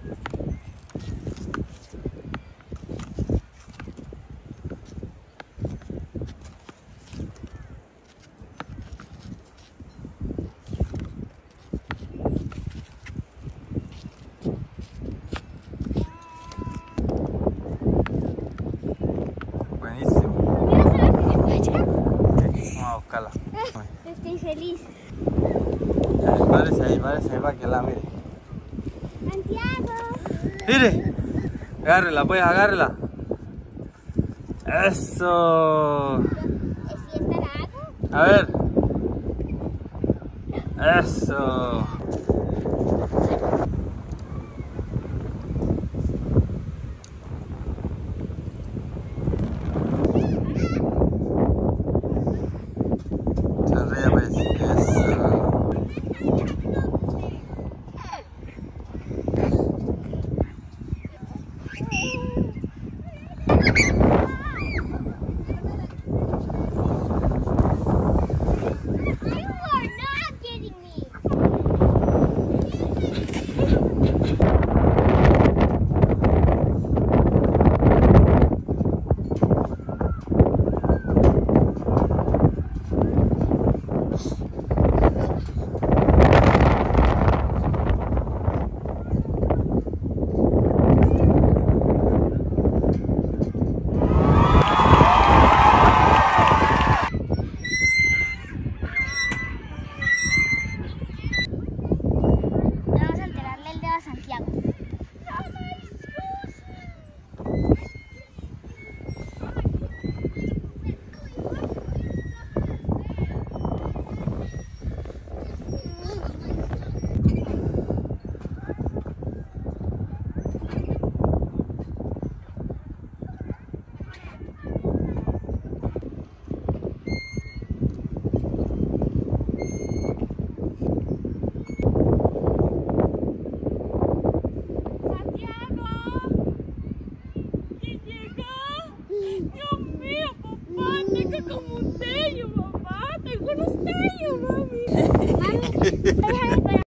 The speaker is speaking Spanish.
Buenísimo. Vamos a buscarla. Estoy feliz. Párese ahí para que la mire. Santiago. Mire, agárrela pues, agárrela. Eso. ¿Sí está la agua? A ver. Eso. Sonríe pues. Eso. Vamos a enterarle el dedo a Santiago. Dios mío, papá, tengo como un sello, papá, tengo unos sellos, mami. Mami, déjame